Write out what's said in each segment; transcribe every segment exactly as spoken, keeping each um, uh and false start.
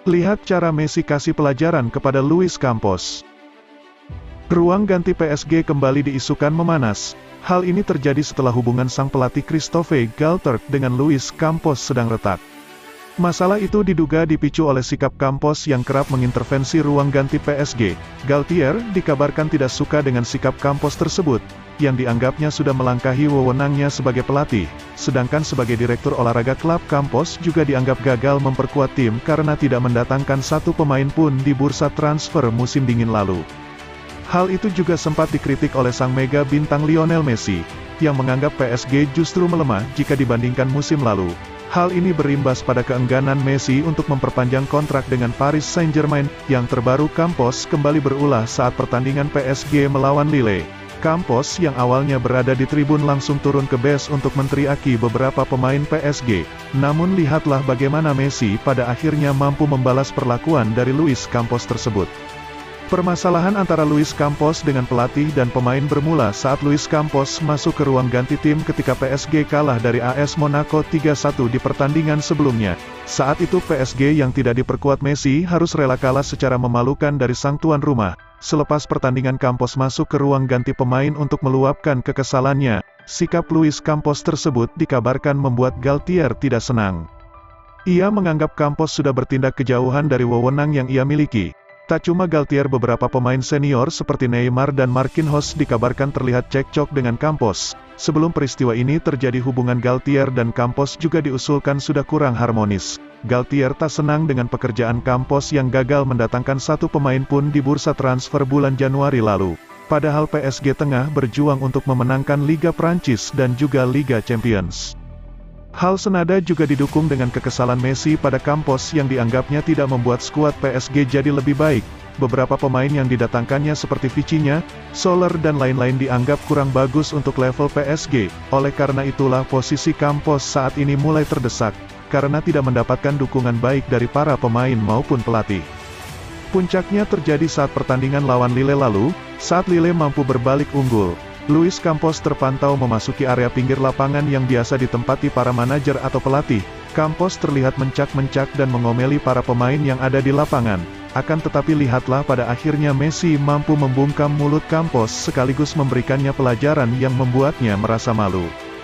Lihat cara Messi kasih pelajaran kepada Luis Campos. Ruang ganti P S G kembali diisukan memanas. Hal ini terjadi setelah hubungan sang pelatih Christophe Galtier dengan Luis Campos sedang retak. Masalah itu diduga dipicu oleh sikap Campos yang kerap mengintervensi ruang ganti P S G. Galtier dikabarkan tidak suka dengan sikap Campos tersebut, yang dianggapnya sudah melangkahi wewenangnya sebagai pelatih. Sedangkan sebagai direktur olahraga klub, Campos juga dianggap gagal memperkuat tim karena tidak mendatangkan satu pemain pun di bursa transfer musim dingin lalu. Hal itu juga sempat dikritik oleh sang mega bintang Lionel Messi, yang menganggap P S G justru melemah jika dibandingkan musim lalu. Hal ini berimbas pada keengganan Messi untuk memperpanjang kontrak dengan Paris Saint-Germain. Yang terbaru, Campos kembali berulah saat pertandingan P S G melawan Lille. Campos yang awalnya berada di tribun langsung turun ke base untuk menteriaki beberapa pemain P S G. Namun lihatlah bagaimana Messi pada akhirnya mampu membalas perlakuan dari Luis Campos tersebut. Permasalahan antara Luis Campos dengan pelatih dan pemain bermula saat Luis Campos masuk ke ruang ganti tim ketika P S G kalah dari A S Monaco tiga satu di pertandingan sebelumnya. Saat itu P S G yang tidak diperkuat Messi harus rela kalah secara memalukan dari sang tuan rumah. Selepas pertandingan, Campos masuk ke ruang ganti pemain untuk meluapkan kekesalannya. Sikap Luis Campos tersebut dikabarkan membuat Galtier tidak senang. Ia menganggap Campos sudah bertindak kejauhan dari wewenang yang ia miliki. Tak cuma Galtier, beberapa pemain senior seperti Neymar dan Marquinhos dikabarkan terlihat cekcok dengan Campos. Sebelum peristiwa ini terjadi, hubungan Galtier dan Campos juga diusulkan sudah kurang harmonis. Galtier tak senang dengan pekerjaan Campos yang gagal mendatangkan satu pemain pun di bursa transfer bulan Januari lalu. Padahal P S G tengah berjuang untuk memenangkan Liga Prancis dan juga Liga Champions. Hal senada juga didukung dengan kekesalan Messi pada Campos yang dianggapnya tidak membuat skuad P S G jadi lebih baik. Beberapa pemain yang didatangkannya seperti Vitinha, Soler dan lain-lain dianggap kurang bagus untuk level P S G. Oleh karena itulah posisi Campos saat ini mulai terdesak, karena tidak mendapatkan dukungan baik dari para pemain maupun pelatih. Puncaknya terjadi saat pertandingan lawan Lille lalu, saat Lille mampu berbalik unggul. Luis Campos terpantau memasuki area pinggir lapangan yang biasa ditempati para manajer atau pelatih. Campos terlihat mencak-mencak dan mengomeli para pemain yang ada di lapangan. Akan tetapi lihatlah pada akhirnya Messi mampu membungkam mulut Campos sekaligus memberikannya pelajaran yang membuatnya merasa malu.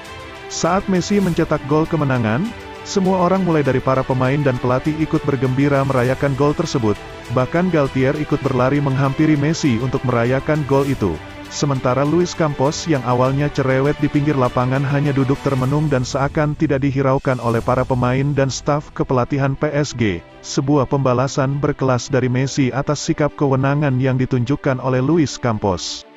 Saat Messi mencetak gol kemenangan, semua orang mulai dari para pemain dan pelatih ikut bergembira merayakan gol tersebut. Bahkan Galtier ikut berlari menghampiri Messi untuk merayakan gol itu. Sementara Luis Campos yang awalnya cerewet di pinggir lapangan hanya duduk termenung dan seakan tidak dihiraukan oleh para pemain dan staf kepelatihan P S G. Sebuah pembalasan berkelas dari Messi atas sikap kewenangan yang ditunjukkan oleh Luis Campos.